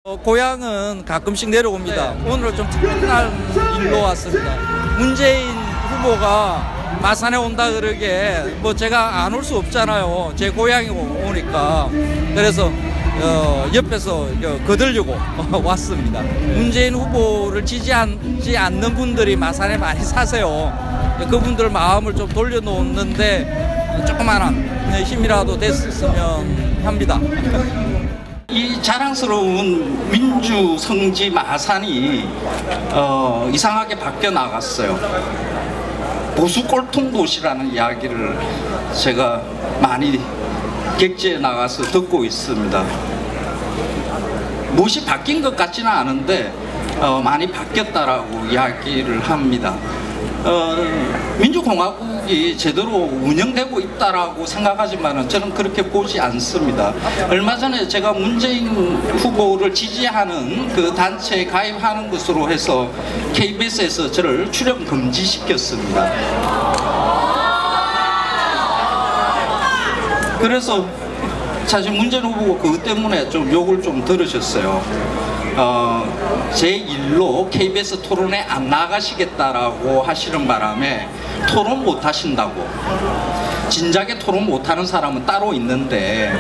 고향은 가끔씩 내려옵니다. 오늘은 좀 특별한 일로 왔습니다. 문재인 후보가 마산에 온다 그러게 뭐 제가 안 올 수 없잖아요. 제 고향이고 오니까. 그래서 옆에서 거들려고 왔습니다. 문재인 후보를 지지하지 않는 분들이 마산에 많이 사세요. 그분들 마음을 좀 돌려놓는데 조그마한 힘이라도 됐으면 합니다. 이 자랑스러운 민주 성지 마산이 이상하게 바뀌어 나갔어요. 보수 꼴통 도시라는 이야기를 제가 많이 객지에 나가서 듣고 있습니다. 무엇이 바뀐 것 같지는 않은데 많이 바뀌었다라고 이야기를 합니다. 민주공화국이 제대로 운영되고 있다라고 생각하지만 저는 그렇게 보지 않습니다. 얼마 전에 제가 문재인 후보를 지지하는 그 단체에 가입하는 것으로 해서 KBS에서 저를 출연 금지시켰습니다. 그래서 사실 문재인 후보가 그것 때문에 좀 욕을 좀 들으셨어요. 제 일로 KBS 토론에 안 나가시겠다라고 하시는 바람에 토론 못 하신다고. 진작에 토론 못 하는 사람은 따로 있는데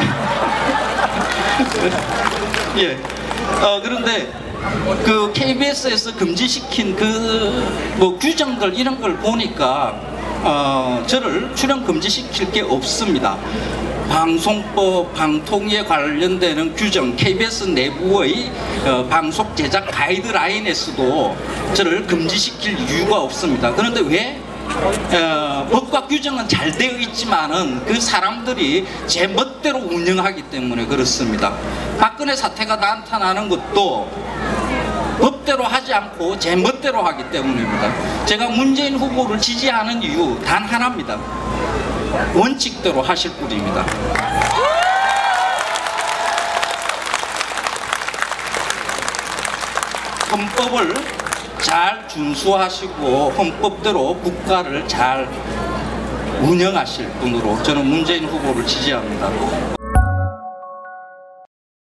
예. 그런데 그 KBS에서 금지시킨 그 뭐 규정들 이런 걸 보니까 저를 출연 금지시킬 게 없습니다. 방송법, 방통위에 관련되는 규정, KBS 내부의 방송 제작 가이드라인에서도 저를 금지시킬 이유가 없습니다. 그런데 왜? 법과 규정은 잘 되어 있지만은 그 사람들이 제 멋대로 운영하기 때문에 그렇습니다. 박근혜 사태가 나타나는 것도 법대로 하지 않고 제 멋대로 하기 때문입니다. 제가 문재인 후보를 지지하는 이유 단 하나입니다. 원칙대로 하실 분입니다. 헌법을 잘 준수하시고 헌법대로 국가를 잘 운영하실 분으로 저는 문재인 후보를 지지합니다.